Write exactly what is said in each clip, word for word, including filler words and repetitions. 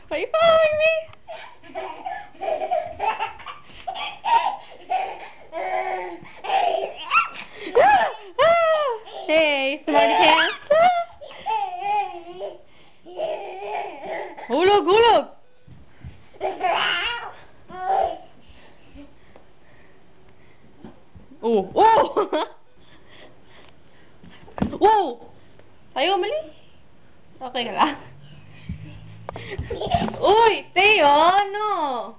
High five me! Hey, smarty pants! Hulog, hulog! Oh, oh! Oh! Tayo, mali? Okay ka lang? Uy, Teo, ano?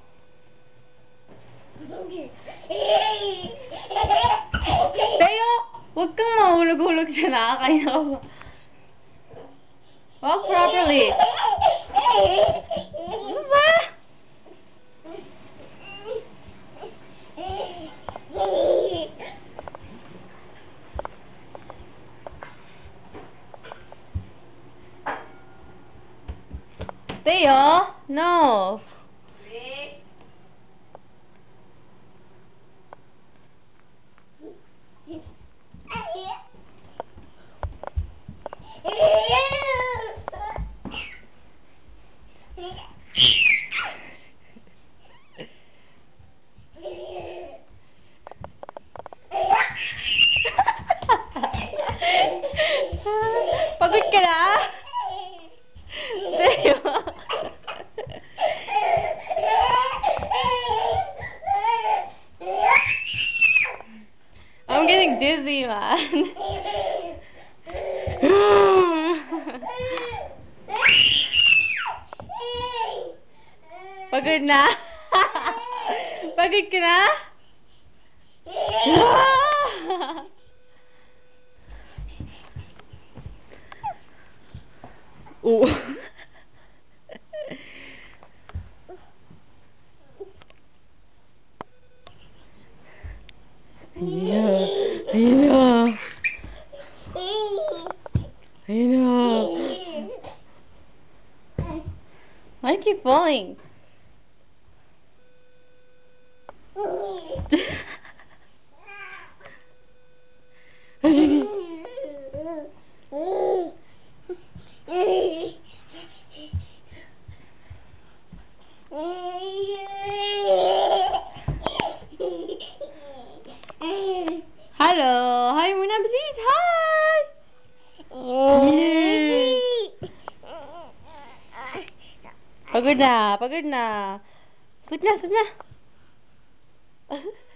Teo, huwag kang mahulog-hulog dyan, nakakain ako. Walk properly. Ano ba? Teo, no. Pagod ka na? Teo. I'm getting dizzy, man. Pagod na? Pagod ka na? Oh. Yeah. Yeah. Yeah. Why do you keep falling? Hello! Hi muna, bilis! Hi! Yeah. Pagod na, pagod na. Sleep na, sleep na.